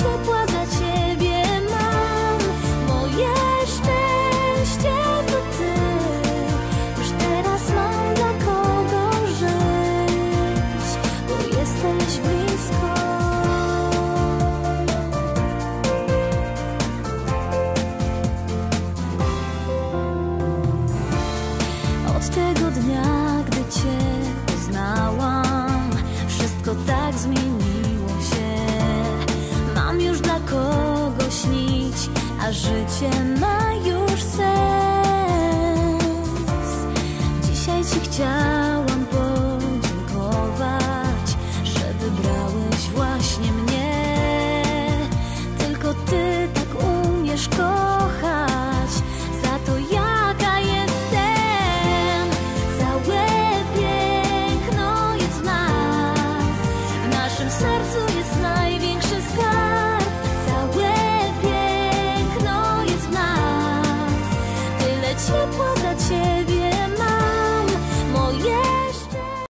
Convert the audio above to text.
ciepła dla ciebie mam. Moje szczęście to ty. Już teraz mam dla kogo żyć, bo jesteś blisko. Od tego dnia, gdy cię poznałam, wszystko tak zmieniło się. Mam już dla kogo śnić, a życie ma już sens. Dzisiaj ci chciałam podziękować, że wybrałeś właśnie mnie. Tylko ty tak umiesz kochać, za to jaka jestem. Całe piękno jest w nas, w naszym sercu jest największy skarb. Całe piękno jest w nas, tyle ciepła dla